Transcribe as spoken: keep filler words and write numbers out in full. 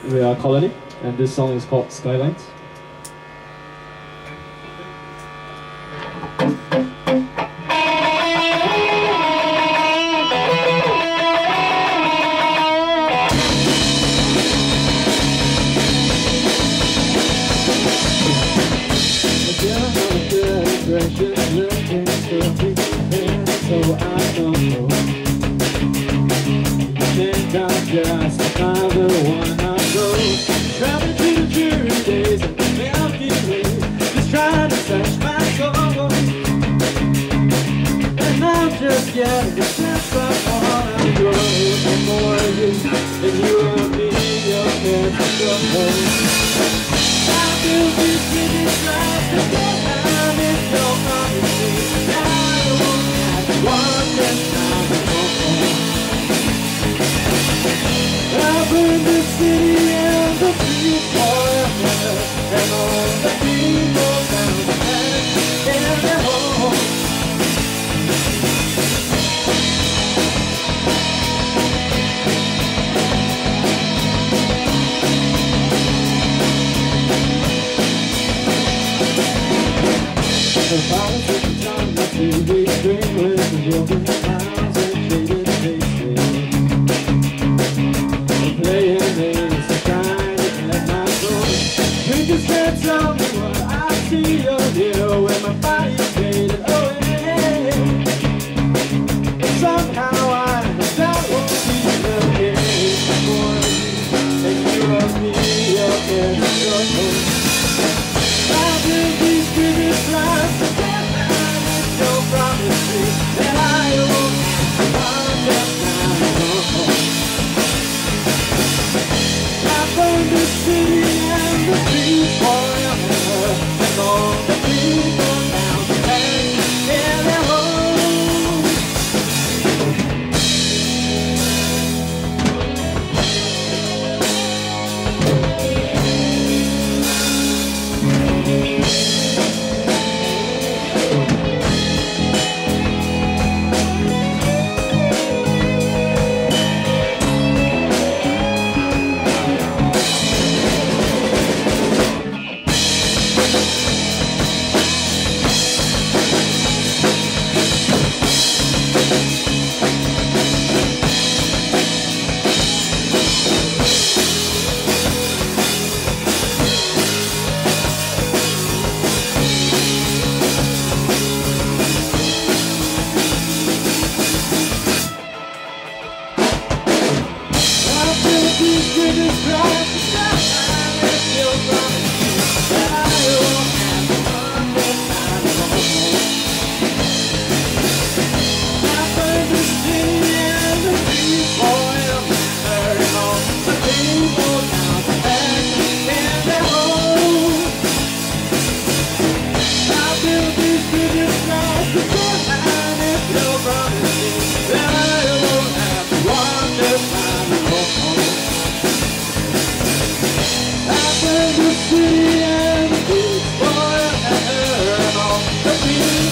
We are Colony, and this song is called Skylines. Just another one of those traveling through the dreary days of the Milky Way, just trying to touch my soul. And I'm just getting a sense of all I grow. And more of you than you and me, your hands to hold. I feel these cities rise to get down in your promises. Now I won't have to walk this time to go home. I burn the city and the streets forever, and all the people down the path in their home. The flowers at the time, the T V screen with the broken smiles and shaded faces. Playing is trying to get my soul. You just can't tell me what I see or hear when my body's faded away. And somehow I that won't be the case for you. And you of me, your head is your home. I live these previous lives to get down with your promises that I won't have to just now home. Burn the city and the streets forever, and all the people now hang in their homes. City and the beach forever, and all the people